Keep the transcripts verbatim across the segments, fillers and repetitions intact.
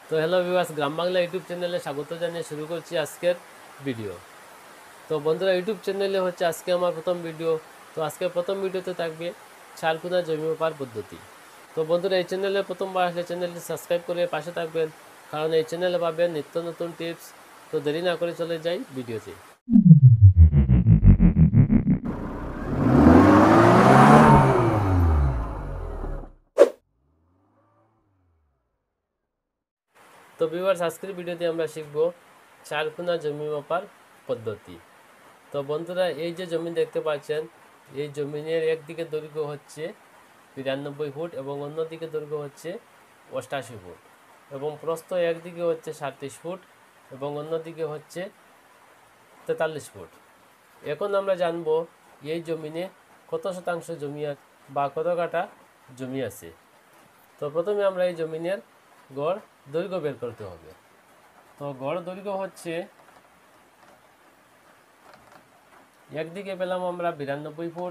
তো hello viewers, Gram Bangla YouTube চ্যানেলে স্বাগত জানিয়ে শুরু করছি আজকের ভিডিও। তো বন্ধুরা, ইউটিউব চ্যানেলে হচ্ছে আজকে আমার প্রথম ভিডিও। তো আজকে প্রথম ভিডিওতে থাকবে চালকুনা জমি মাপার পদ্ধতি। তো বন্ধুরা, এই চ্যানেলে প্রথমবার আসলে চ্যানেলটি সাবস্ক্রাইব করে পাশে থাকবেন, কারণ এই চ্যানেলে পাবেন নিত্য নতুন টিপস। তো দেরি না করে চলে যাই ভিডিওতে। তো ভিউয়ার্স, আজকের ভিডিওতে আমরা শিখব চালকুনা জমি মাপার পদ্ধতি। তো বন্ধুরা, এই যে জমি দেখতে পাচ্ছেন, এই জমিনের একদিকে দৈর্ঘ্য হচ্ছে বিরানব্বই ফুট এবং অন্যদিকে দৈর্ঘ্য হচ্ছে অষ্টাশি ফুট এবং প্রস্থ একদিকে হচ্ছে সাতত্রিশ ফুট এবং অন্যদিকে হচ্ছে তেতাল্লিশ ফুট। এখন আমরা জানব এই জমিনে কত শতাংশ জমি বা কত কাঠা জমি আছে। তো প্রথমে আমরা এই জমিনের গড় দৈর্ঘ্য বের করতে হবে। তো গড় দৈর্ঘ্য হচ্ছে, একদিকে পেলাম আমরা বিরানব্বই ফুট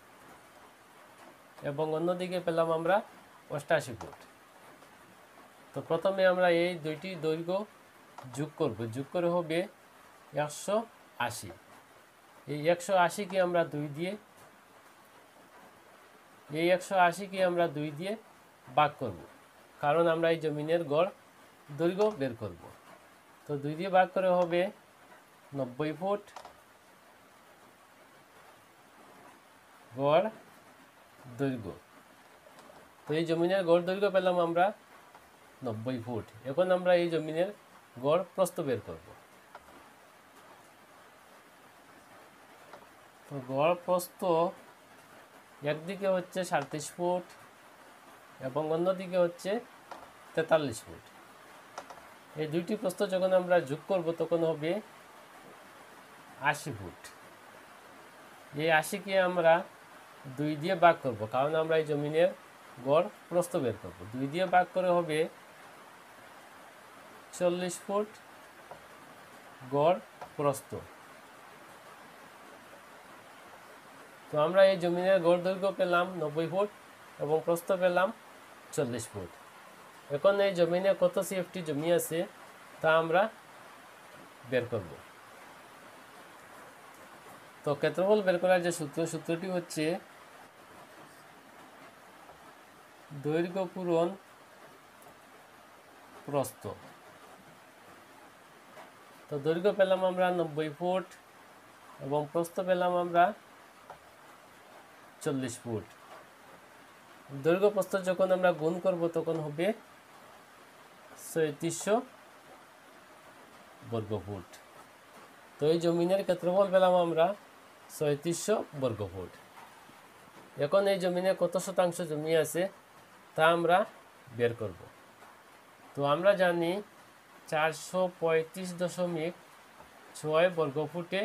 এবং অন্যদিকে পেলাম আমরা অষ্টাশি ফুট। তো প্রথমে আমরা এই দুইটি দৈর্ঘ্য যোগ করব, যোগ করে হবে একশো আশি। এই একশো আশিকে আমরা দুই দিয়ে এই একশো আশিকে আমরা দুই দিয়ে ভাগ করব, কারণ আমরা এই জমিনের গড় দৈর্ঘ্য বের করব। তো দুই দিয়ে ভাগ করে হবে নব্বই ফুট গড় দৈর্ঘ্য। তো এই জমিনের গড় দৈর্ঘ্য পেলাম আমরা নব্বই ফুট। এখন আমরা এই জমিনের গড় প্রস্থ বের করব। তো গড় প্রস্থ একদিকে হচ্ছে সাঁত্রিশ ফুট এবং অন্যদিকে হচ্ছে তেতাল্লিশ ফুট। এই দুইটি প্রস্থ যখন আমরা যোগ করব তখন হবে আশি ফুট। এই আশিকে আমরা দুই দিয়ে ভাগ করব, কারণ আমরা এই জমিনের গড় প্রস্থ বের করব। দুই দিয়ে ভাগ করে হবে চল্লিশ ফুট গড় প্রস্থ। তো আমরা এই জমিনের গড় দৈর্ঘ্য পেলাম নব্বই ফুট এবং প্রস্থ পেলাম চল্লিশ ফুট। এখন এই জমিনে কত সিএফটি জমি আছে তা আমরা বের করব। তো ক্ষেত্রফল বের করার যে সূত্র সূত্রটি হচ্ছে দৈর্ঘ্য পূরণ প্রস্থ। তো দৈর্ঘ্য পেলাম আমরা নব্বই ফুট এবং প্রস্থ পেলাম আমরা চল্লিশ ফুট। দৈর্ঘ্য প্রস্থ যখন আমরা গুণ করব তখন হবে ছয়ত্রিশশো বর্গ ফুট। তো এই জমিনের ক্ষেত্রফল পেলাম আমরা ছয়ত্রিশশো বর্গ ফুট। এখন এই জমিনে কত শতাংশ জমি আছে তা আমরা বের করব। তো আমরা জানি চারশো পঁয়ত্রিশ দশমিক ছয় বর্গ ফুটে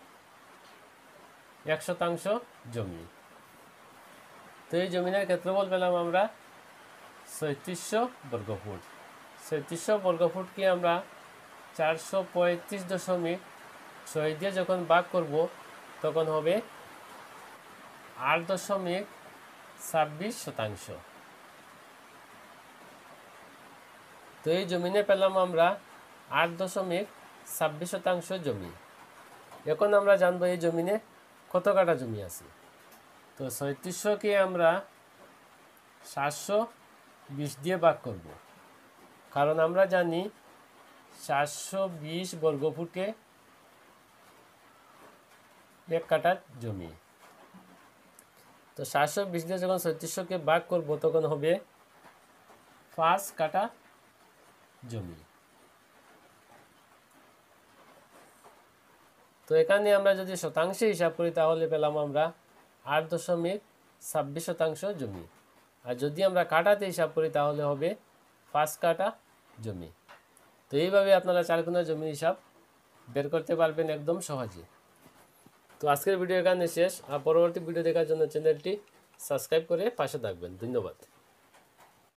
এক শতাংশ জমি। তো এই জমিনের ক্ষেত্রফল পেলাম আমরা ছয়ত্রিশশো বর্গ ফুট। ছয়ত্রিশশো বর্গ ফুটকে আমরা চারশো পঁয়ত্রিশ দশমিক ছয় দিয়ে যখন ভাগ করব তখন হবে আট দশমিক ছাব্বিশ শতাংশ। তো এই জমিনে পেলাম আমরা আট দশমিক ছাব্বিশ শতাংশ জমি। এখন আমরা জানবো এই জমিনে কত কাঠা জমি আছে। তো ছয়ত্রিশশোকে আমরা সাতশো বিশ দিয়ে ভাগ করব, কারণ আমরা জানি সাতশো বিশ বর্গ ফুটে এক কাঠা জমি। তো সাতশো বিশ দিয়ে যখন ছয়ত্রিশশোকে ভাগ করব তখন হবে পাঁচ কাঠা জমি। তো এখানে আমরা যদি শতাংশে হিসাব করি তাহলে পেলাম আমরা আট দশমিক ছাব্বিশ শতাংশ জমি, আর যদি আমরা কাঠাতে হিসাব করি তাহলে হবে পাঁচ কাঠা জমি। তো এইভাবে আপনারা চালকুনা জমির হিসাব বের করতে পারবেন একদম সহজে। তো আজকের ভিডিও এখানে শেষ। আর পরবর্তী ভিডিও দেখার জন্য চ্যানেলটি সাবস্ক্রাইব করে পাশে থাকবেন। ধন্যবাদ।